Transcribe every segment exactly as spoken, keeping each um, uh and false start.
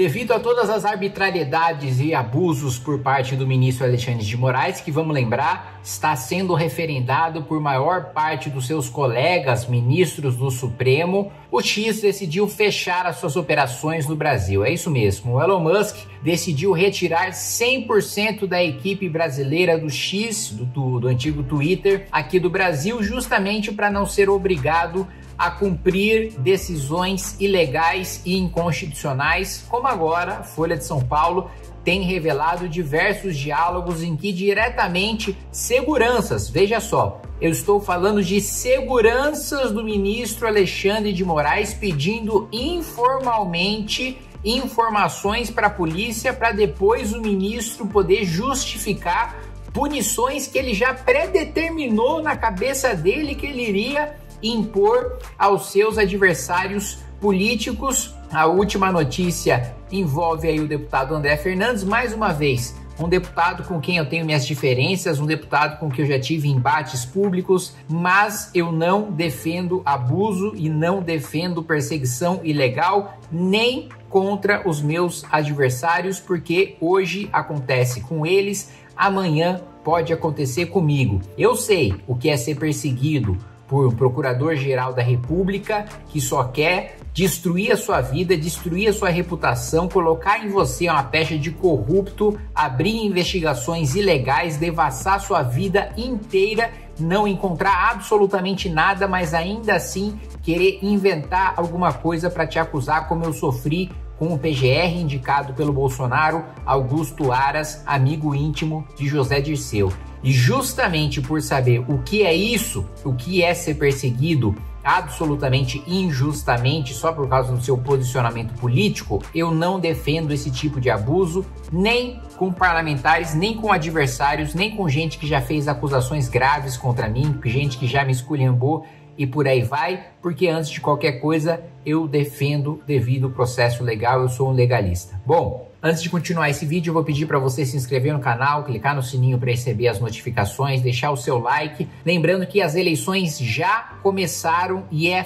Devido a todas as arbitrariedades e abusos por parte do ministro Alexandre de Moraes, que vamos lembrar, está sendo referendado por maior parte dos seus colegas ministros do Supremo, o X decidiu fechar as suas operações no Brasil. É isso mesmo, o Elon Musk decidiu retirar cem por cento da equipe brasileira do X, do, do, do antigo Twitter, aqui do Brasil, justamente para não ser obrigado a cumprir decisões ilegais e inconstitucionais, como agora a Folha de São Paulo tem revelado diversos diálogos em que diretamente seguranças, veja só, eu estou falando de seguranças do ministro Alexandre de Moraes pedindo informalmente informações para a polícia para depois o ministro poder justificar punições que ele já predeterminou na cabeça dele que ele iria impor aos seus adversários políticos. A última notícia envolve aí o deputado André Fernandes, mais uma vez, um deputado com quem eu tenho minhas diferenças, um deputado com quem eu já tive embates públicos, mas eu não defendo abuso e não defendo perseguição ilegal, nem contra os meus adversários, porque hoje acontece com eles, amanhã pode acontecer comigo. Eu sei o que é ser perseguido por um procurador-geral da República que só quer destruir a sua vida, destruir a sua reputação, colocar em você uma pecha de corrupto, abrir investigações ilegais, devassar sua vida inteira, não encontrar absolutamente nada, mas ainda assim querer inventar alguma coisa para te acusar, como eu sofri com o P G R indicado pelo Bolsonaro, Augusto Aras, amigo íntimo de José Dirceu. E justamente por saber o que é isso, o que é ser perseguido absolutamente injustamente só por causa do seu posicionamento político, eu não defendo esse tipo de abuso, nem com parlamentares, nem com adversários, nem com gente que já fez acusações graves contra mim, gente que já me esculhambou e por aí vai, porque antes de qualquer coisa eu defendo devido ao processo legal, eu sou um legalista. Bom, antes de continuar esse vídeo, eu vou pedir para você se inscrever no canal, clicar no sininho para receber as notificações, deixar o seu like. Lembrando que as eleições já começaram e é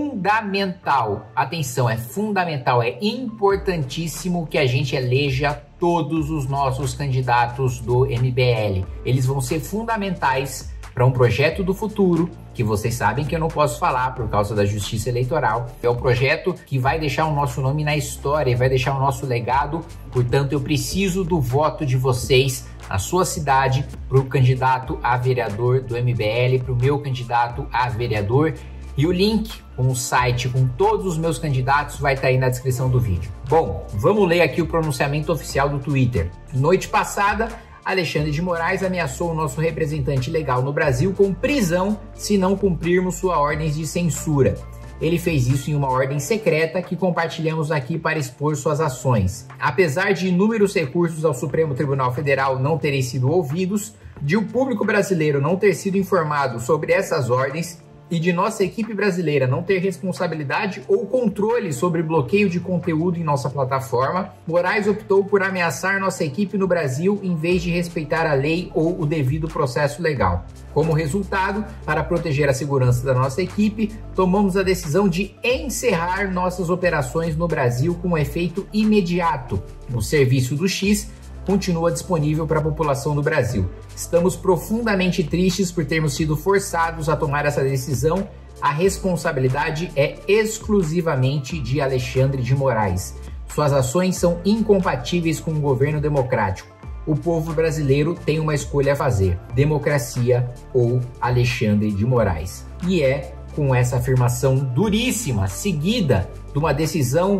fundamental, atenção, é fundamental, é importantíssimo que a gente eleja todos os nossos candidatos do M B L. Eles vão ser fundamentais para um projeto do futuro, que vocês sabem que eu não posso falar por causa da justiça eleitoral. É o projeto que vai deixar o nosso nome na história e vai deixar o nosso legado. Portanto, eu preciso do voto de vocês na sua cidade para o candidato a vereador do M B L, para o meu candidato a vereador. E o link com o site, com todos os meus candidatos, vai estar aí na descrição do vídeo. Bom, vamos ler aqui o pronunciamento oficial do Twitter. Noite passada, Alexandre de Moraes ameaçou o nosso representante legal no Brasil com prisão se não cumprirmos suas ordens de censura. Ele fez isso em uma ordem secreta que compartilhamos aqui para expor suas ações. Apesar de inúmeros recursos ao Supremo Tribunal Federal não terem sido ouvidos, de o público brasileiro não ter sido informado sobre essas ordens e de nossa equipe brasileira não ter responsabilidade ou controle sobre bloqueio de conteúdo em nossa plataforma, Moraes optou por ameaçar nossa equipe no Brasil em vez de respeitar a lei ou o devido processo legal. Como resultado, para proteger a segurança da nossa equipe, tomamos a decisão de encerrar nossas operações no Brasil com efeito imediato. O serviço do X continua disponível para a população do Brasil. Estamos profundamente tristes por termos sido forçados a tomar essa decisão. A responsabilidade é exclusivamente de Alexandre de Moraes. Suas ações são incompatíveis com o governo democrático. O povo brasileiro tem uma escolha a fazer: democracia ou Alexandre de Moraes. E é com essa afirmação duríssima, seguida de uma decisão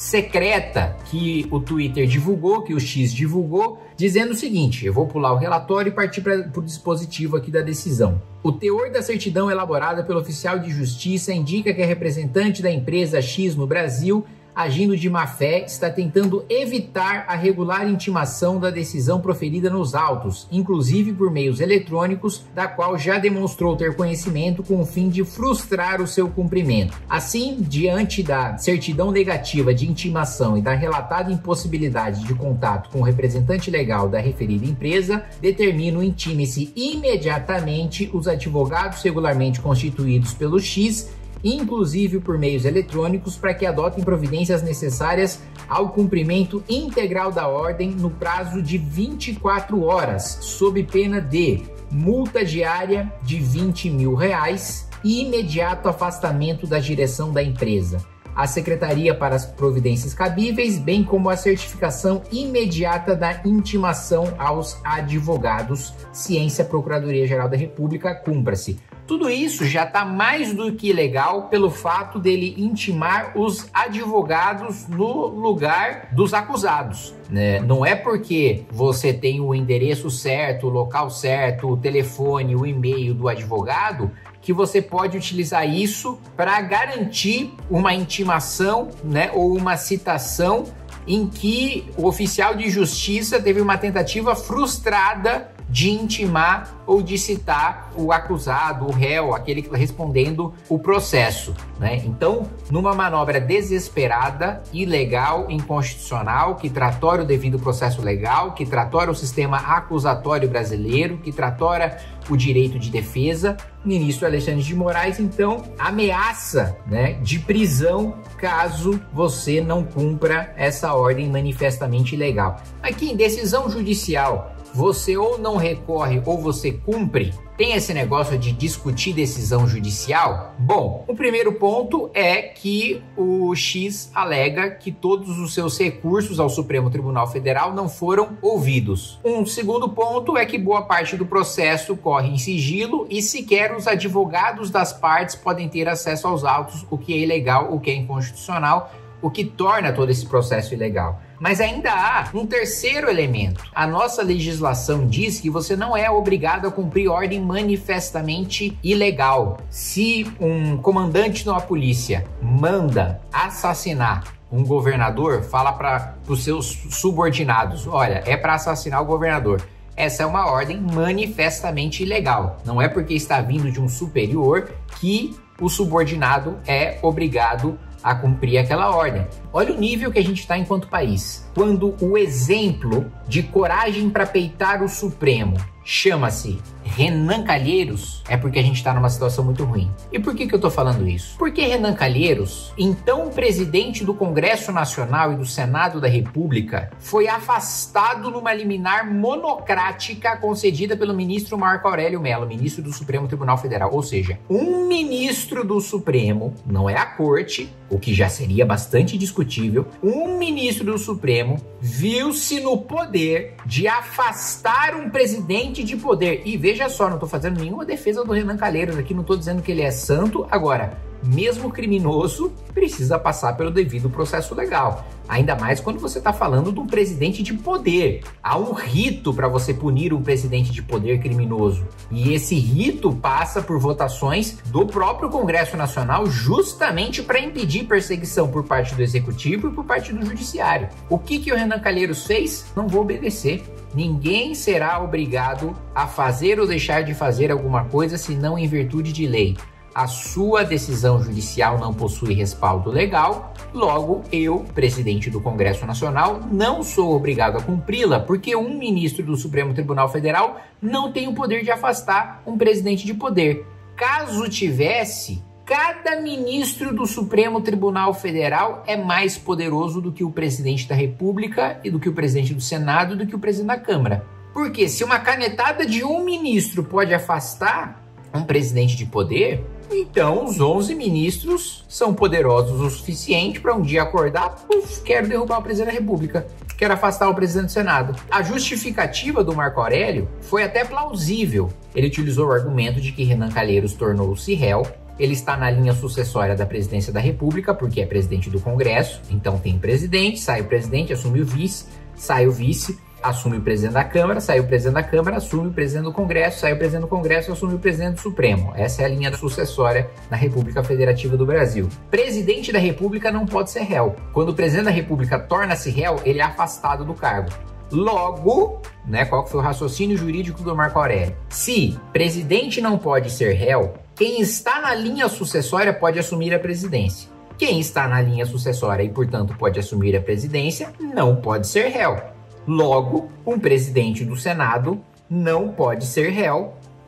secreta que o Twitter divulgou, que o X divulgou, dizendo o seguinte: eu vou pular o relatório e partir para o dispositivo aqui da decisão. O teor da certidão elaborada pelo oficial de justiça indica que a representante da empresa X no Brasil, agindo de má fé, está tentando evitar a regular intimação da decisão proferida nos autos, inclusive por meios eletrônicos, da qual já demonstrou ter conhecimento com o fim de frustrar o seu cumprimento. Assim, diante da certidão negativa de intimação e da relatada impossibilidade de contato com o representante legal da referida empresa, determino intime-se imediatamente os advogados regularmente constituídos pelo X inclusive por meios eletrônicos, para que adotem providências necessárias ao cumprimento integral da ordem no prazo de vinte e quatro horas, sob pena de multa diária de vinte mil reais e imediato afastamento da direção da empresa, a secretaria para as providências cabíveis, bem como a certificação imediata da intimação aos advogados, ciência Procuradoria-Geral da República, cumpra-se. Tudo isso já está mais do que legal pelo fato dele intimar os advogados no lugar dos acusados, né? Não é porque você tem o endereço certo, o local certo, o telefone, o e-mail do advogado que você pode utilizar isso para garantir uma intimação, né, ou uma citação em que o oficial de justiça teve uma tentativa frustrada de intimar ou de citar o acusado, o réu, aquele que está respondendo o processo, né? Então, numa manobra desesperada, ilegal, inconstitucional, que tratora o devido processo legal, que tratora o sistema acusatório brasileiro, que tratora o direito de defesa, o ministro Alexandre de Moraes, então, ameaça, né, de prisão caso você não cumpra essa ordem manifestamente ilegal. Aqui, em decisão judicial, você ou não recorre ou você cumpre? Tem esse negócio de discutir decisão judicial? Bom, o primeiro ponto é que o X alega que todos os seus recursos ao Supremo Tribunal Federal não foram ouvidos. Um segundo ponto é que boa parte do processo corre em sigilo e sequer os advogados das partes podem ter acesso aos autos, o que é ilegal, o que é inconstitucional, o que torna todo esse processo ilegal. Mas ainda há um terceiro elemento. A nossa legislação diz que você não é obrigado a cumprir ordem manifestamente ilegal. Se um comandante de uma polícia manda assassinar um governador, fala para os seus subordinados, olha, é para assassinar o governador. Essa é uma ordem manifestamente ilegal. Não é porque está vindo de um superior que o subordinado é obrigado a cumprir aquela ordem. Olha o nível que a gente está enquanto país. Quando o exemplo de coragem para peitar o Supremo chama-se Renan Calheiros, é porque a gente está numa situação muito ruim. E por que que eu tô falando isso? Porque Renan Calheiros, então presidente do Congresso Nacional e do Senado da República, foi afastado numa liminar monocrática concedida pelo ministro Marco Aurélio Mello, ministro do Supremo Tribunal Federal. Ou seja, um ministro do Supremo, não é a corte, o que já seria bastante discutível, um ministro do Supremo viu-se no poder de afastar um presidente de poder. E veja só, não estou fazendo nenhuma defesa do Renan Calheiros aqui, não estou dizendo que ele é santo. Agora, mesmo criminoso, precisa passar pelo devido processo legal. Ainda mais quando você está falando de um presidente de poder. Há um rito para você punir um presidente de poder criminoso. E esse rito passa por votações do próprio Congresso Nacional justamente para impedir perseguição por parte do Executivo e por parte do Judiciário. O que que o Renan Calheiros fez? Não vou obedecer. Ninguém será obrigado a fazer ou deixar de fazer alguma coisa senão em virtude de lei. A sua decisão judicial não possui respaldo legal, logo eu, presidente do Congresso Nacional, não sou obrigado a cumpri-la, porque um ministro do Supremo Tribunal Federal não tem o poder de afastar um presidente de poder. Caso tivesse, cada ministro do Supremo Tribunal Federal é mais poderoso do que o presidente da República e do que o presidente do Senado e do que o presidente da Câmara. Porque se uma canetada de um ministro pode afastar um presidente de poder, então os onze ministros são poderosos o suficiente para um dia acordar, puf, quero derrubar o presidente da República, quero afastar o presidente do Senado. A justificativa do Marco Aurélio foi até plausível. Ele utilizou o argumento de que Renan Calheiros tornou-se réu, ele está na linha sucessória da presidência da República, porque é presidente do Congresso, então tem presidente, sai o presidente, assume o vice, sai o vice, assume o presidente da Câmara, sai o presidente da Câmara, assume o presidente do Congresso, sai o presidente do Congresso, assume o presidente do Supremo. Essa é a linha sucessória na República Federativa do Brasil. Presidente da República não pode ser réu. Quando o presidente da República torna-se réu, ele é afastado do cargo. Logo, né, qual foi o raciocínio jurídico do Marco Aurélio? Se presidente não pode ser réu, quem está na linha sucessória pode assumir a presidência. Quem está na linha sucessória e, portanto, pode assumir a presidência, não pode ser réu. Logo, um presidente do Senado não pode ser réu,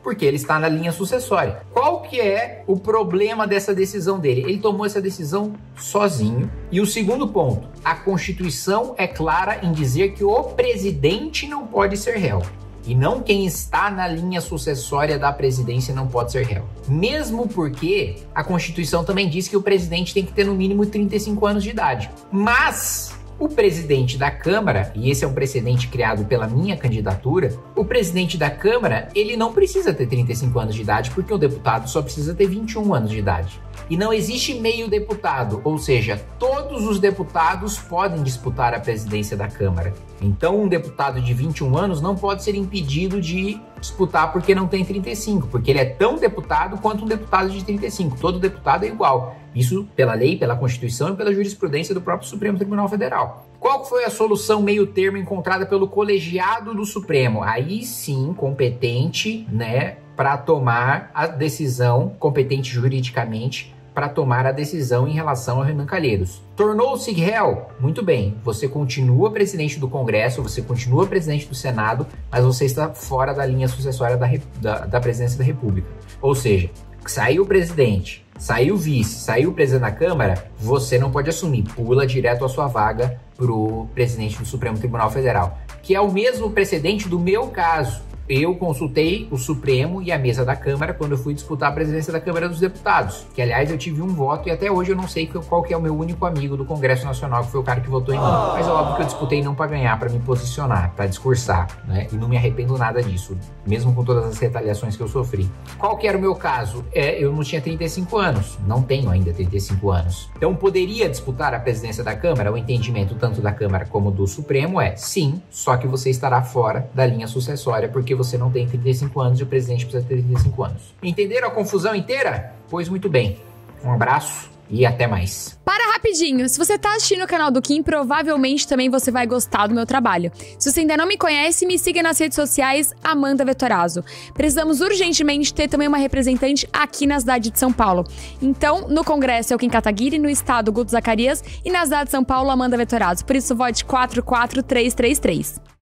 porque ele está na linha sucessória. Qual que é o problema dessa decisão dele? Ele tomou essa decisão sozinho. E o segundo ponto, a Constituição é clara em dizer que o presidente não pode ser réu. E não quem está na linha sucessória da presidência não pode ser réu. Mesmo porque a Constituição também diz que o presidente tem que ter no mínimo trinta e cinco anos de idade. Mas o presidente da Câmara, e esse é um precedente criado pela minha candidatura, o presidente da Câmara, ele não precisa ter trinta e cinco anos de idade, porque o deputado só precisa ter vinte e um anos de idade. E não existe meio deputado, ou seja, todos os deputados podem disputar a presidência da Câmara. Então, um deputado de vinte e um anos não pode ser impedido de disputar porque não tem trinta e cinco, porque ele é tão deputado quanto um deputado de trinta e cinco. Todo deputado é igual. Isso pela lei, pela Constituição e pela jurisprudência do próprio Supremo Tribunal Federal. Qual foi a solução meio termo encontrada pelo colegiado do Supremo? Aí sim, competente, né, para tomar a decisão, competente juridicamente, para tomar a decisão em relação ao Renan Calheiros. Tornou-se réu? Muito bem, você continua presidente do Congresso, você continua presidente do Senado, mas você está fora da linha sucessória da, da, da presidência da República. Ou seja, saiu o presidente, saiu o vice, saiu o presidente da Câmara, você não pode assumir, pula direto a sua vaga para o presidente do Supremo Tribunal Federal, que é o mesmo precedente do meu caso. Eu consultei o Supremo e a mesa da Câmara quando eu fui disputar a presidência da Câmara dos Deputados, que aliás eu tive um voto e até hoje eu não sei qual que é o meu único amigo do Congresso Nacional, que foi o cara que votou em mim. Mas é óbvio que eu disputei não para ganhar, para me posicionar, para discursar, né? E não me arrependo nada disso, mesmo com todas as retaliações que eu sofri. Qual que era o meu caso? É, eu não tinha trinta e cinco anos, não tenho ainda trinta e cinco anos. Então poderia disputar a presidência da Câmara? O entendimento tanto da Câmara como do Supremo é sim, só que você estará fora da linha sucessória, porque você não tem trinta e cinco anos e o presidente precisa ter trinta e cinco anos. Entenderam a confusão inteira? Pois muito bem. Um abraço e até mais. Para rapidinho, se você tá assistindo o canal do Kim, provavelmente também você vai gostar do meu trabalho. Se você ainda não me conhece, me siga nas redes sociais, Amanda Vettorazzo. Precisamos urgentemente ter também uma representante aqui na cidade de São Paulo. Então, no Congresso é o Kim Kataguiri, no Estado, Guto Zacarias, e na cidade de São Paulo, Amanda Vettorazzo. Por isso, vote quatro quatro três três três.